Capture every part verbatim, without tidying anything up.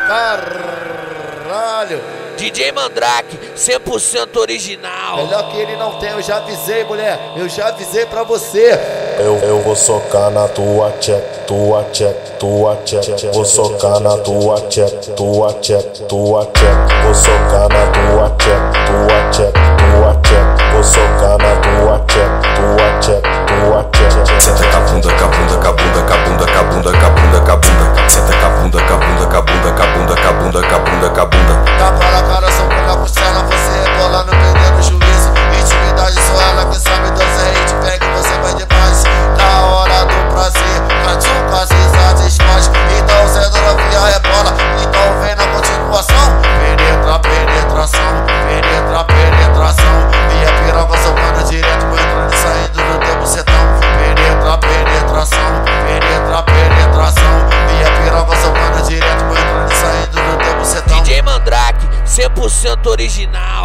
Caralho. D J Mandrake, cem por cento original. Melhor que ele não tem, eu já avisei, mulher. Eu já avisei pra você. Eu, eu vou socar na tua tcheca, tua tcheca, tua tcheca. Vou socar na tua tcheca, tua tcheca, tua tcheca. Vou socar na tua tcheca, tua tcheca, tua tcheca. Vou socar na tua tcheca, tua tcheca, tua tcheca. Senta com a bunda, com a bunda, com a bunda, com a bunda, com a bunda, com a bunda, com a bunda. Senta com a bunda, com a bunda, com a bunda, com a bunda, com a bunda, com a bunda, com a bunda. Tapa na cara, soco na costela, você rebolando, perdendo o juízo. Intimidade só ela que sabe dançar, e te pega e você vai demais. Na hora do prazer, catiuca, as risadas explode. Então sendo novinha rebola, então vem na continuação. Penetra, penetração, penetra, penetração. Minha piroca socando direto, entrando e saindo do teu bucetão. Penetra, penetração, penetra, penetração. Minha piroca socando direto, entrando e saindo do teu bucetão. D J Mandrake, cem por cento original.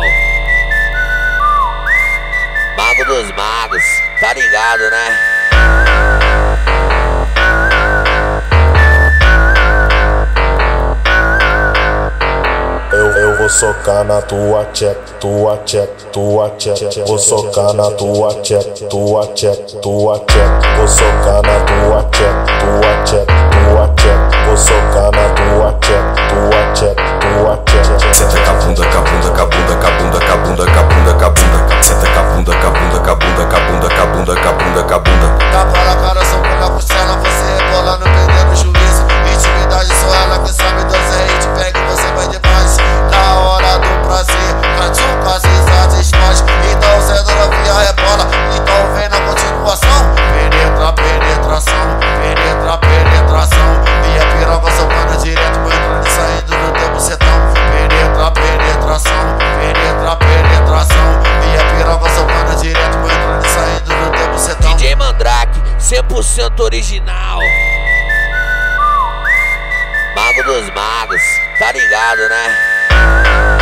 Mago dos magos, tá ligado, né? Eu, eu vou socar na tua tcheca, tua tcheca, tua tcheca. Vou socar na tua tcheca, tua tcheca, tua tcheca. Vou socar na tua tcheca, tua tcheca, tua tcheca. Vou socar na tua tcheca, tua tcheca, tua tcheca. Senta com a bunda, com a bunda, com a bunda, com a bunda, com a bunda, com a bunda, com a bunda. Senta com a bunda, com a bunda, com a bunda, com a bunda, com a bunda, com a bunda, com a bunda. Tapa na cara, soco na costela, você rebolando, perdendo o juízo. Intimidade só ela que sabe dançar, e te pega e você vai demais. Na hora do prazer, catiuca, as risadas explode. Então sendo novinha rebola, então vem na continuação. Penetra, penetração, penetra, penetração. Minha piroca socando direto, entrando e saindo do teu bucetão. Penetra, penetração, penetra, penetração. Minha piroca socando direto, entrando e saindo do teu bucetão. D J Mandrake, cem por cento original. Mago dos magos, tá ligado, né?